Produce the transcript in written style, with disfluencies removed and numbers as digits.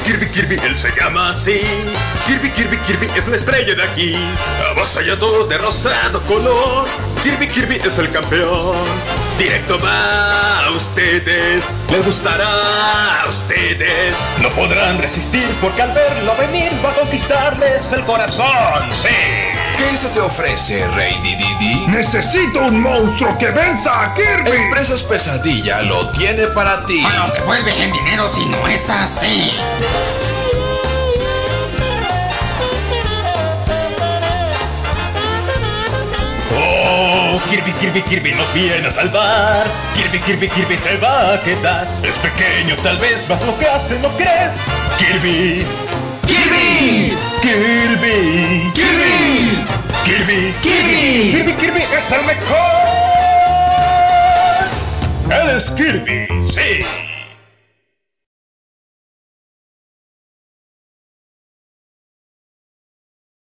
Kirby, él se llama así. Kirby es la estrella de aquí. Avasallador de rosado color. Kirby es el campeón. Directo va a ustedes, les gustará a ustedes. No podrán resistir porque al verlo venir va a conquistarles el corazón, sí. ¿Qué se te ofrece, Rey Dididi? ¡Necesito un monstruo que venza a Kirby! Empresas Pesadilla lo tiene para ti. O nos devuelves el dinero si no es así. Oh, Kirby nos viene a salvar. Kirby se va a quedar. Es pequeño tal vez, mas lo que hace no crees. Kirby es el mejor. Él es Kirby, sí.